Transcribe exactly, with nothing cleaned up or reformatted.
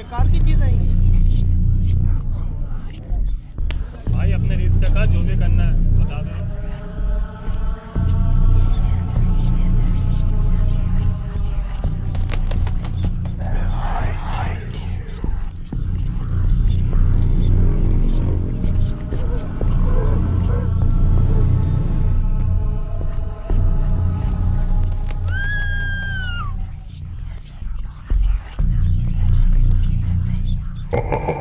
बेकार की चीज़ है ये। भाई अपने रिश्ते का जो भी करना है बता दो। Ha ha ha.